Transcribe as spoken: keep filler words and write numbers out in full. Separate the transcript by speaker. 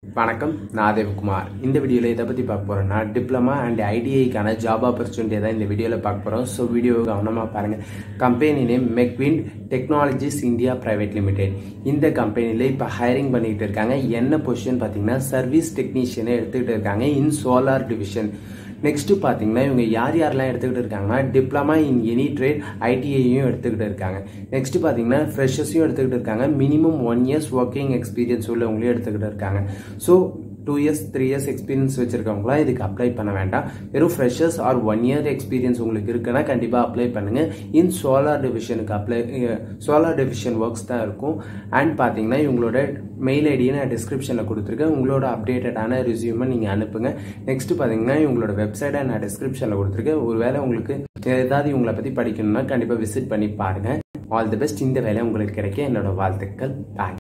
Speaker 1: வணக்கம், நான் தேவகுமார். இந்த வீடியோவில் இதை பற்றி பார்க்க போகிறோம்னா டிப்ளமா அண்ட் ஐடிஐக்கான ஜாப் ஆப்பர்ச்சுனிட்டி தான் இந்த வீடியோவில் பார்க்க போகிறோம். ஸோ வீடியோ கவனமாக பாருங்கள். Company name Mecwin technologies India private limited. இந்த கம்பெனியில் இப்போ ஹையரிங் பண்ணிக்கிட்டு இருக்காங்க. என்ன பொசிஷன் பார்த்தீங்கன்னா சர்வீஸ் டெக்னீஷியனை எடுத்துக்கிட்டு இருக்காங்க இன் சோலார் டிவிஷன். நெக்ஸ்ட் பார்த்தீங்கன்னா இவங்க யார் யாரெல்லாம் எடுத்துக்கிட்டு இருக்காங்கன்னா டிப்ளமா இன் எனி ட்ரேட் ஐடிஐயும் எடுத்துக்கிட்டு இருக்காங்க. நெக்ஸ்ட் பார்த்தீங்கன்னா ஃப்ரெஷர்ஸையும் எடுத்துக்கிட்டு இருக்காங்க. Minimum one years working experience உள்ளவங்களையும் எடுத்துக்கிட்டு இருக்காங்க. So two years three years experience வச்சிருக்கவங்களா இதுக்கு அப்ளை பண்ண வேண்டாம். வெறும் freshers or one year experience உங்களுக்கு இருக்குன்னா கண்டிப்பாக அப்ளை பண்ணுங்க. இன் சோலார் டிவிஷனுக்கு அப்ளை சோலார் டிவிஷன் ஒர்க்ஸ் தான் இருக்கும். அண்ட் பார்த்தீங்கன்னா இவங்களோட மெயில் ஐடியை நான் டிஸ்கிரிப்ஷனில் கொடுத்துருக்கேன். உங்களோட அப்டேட்டடான ரெஸ்யூமை நீங்கள் அனுப்புங்க. நெக்ஸ்ட் பார்த்தீங்கன்னா இவங்களோட வெப்சைட்டை நான் டிஸ்கிரிப்ஷனில் கொடுத்துருக்கேன். ஒருவேளை உங்களுக்கு ஏதாவது இவங்களை பற்றி படிக்கணும்னா கண்டிப்பாக விசிட் பண்ணி பாருங்கள். All the best. இந்த வேலை உங்களுக்கு கிடைக்க என்னோட வாழ்த்துக்கள். பாய்.